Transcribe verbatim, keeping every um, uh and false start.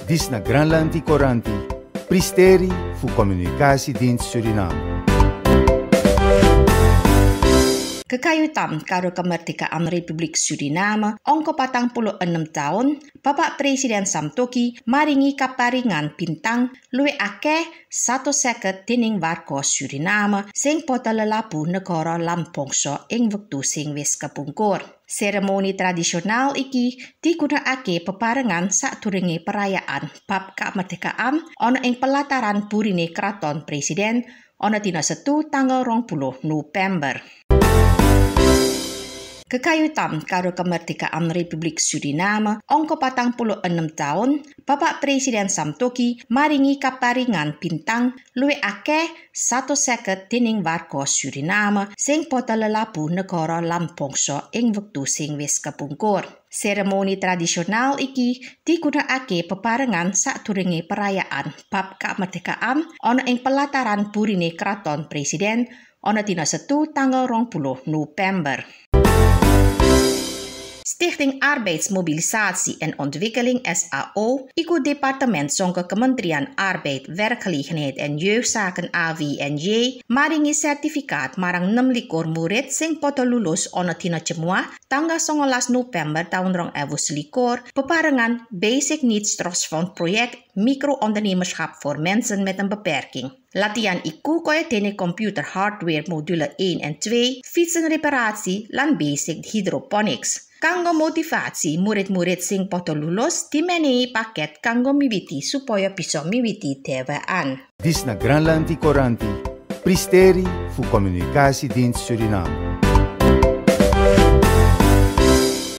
Dis na Granlandi Coranti, Pristeri fu Komunikasiediens Suriname. Kekayutan karo kemerdekaan Republik Suriname ongko patang puluh enam tahun, Bapak Presiden Samtoki maringi kaparingan bintang luwih akeh satu seket dening warga Suriname sing padha lelabuh negara lan bangsa ing wektu sing wis kepungkur. Seremoni tradisional iki digunakake bebarengan sadurunge perayaan bab kemerdekaan ana ing pelataran burine Kraton Presiden ana dina Setu tanggal rong puluh November. Kekayutan karo kemerdekaan Republik Suriname ongko patang puluh enam tahun, Bapak Presiden Samtoki maringi kaparingan bintang luwih akeh satu seket dening warga Suriname sing padha lelabuh negara lan bangsa ing wektu sing wis kepungkur. Seremoni tradisional iki digunakake bebarengan sadurunge perayaan bab kemerdekaan ana ing pelataran burine Kraton Presiden ana dina Setu tanggal rong puluh November. Stichting Arbeidsmobilisatie en Ontwikkeling S A O, iku departement songke Kementerian Arbeid, Werkgelegenheid en Jeugdzaken A W N J, maringi sertifikaat marang enam likur murid sing padha lulus ana dina Jemuah tanggal songolas November tahun rong ewu selikur bebarengan Basic Needs Trust Fund project micro-ondernemerschap voor mensen met een beperking. Latihan iku kaya dene computer hardware module één en twee, fietsenreparatie lan basic hydroponics. Kanggo motivasi murid-murid sing padha lulus dimenehi paket kanggo miwiti supaya bisa miwiti dhewean. Dis na Granlandi Coranti, Pristeri fu Komunikasiediens Suriname.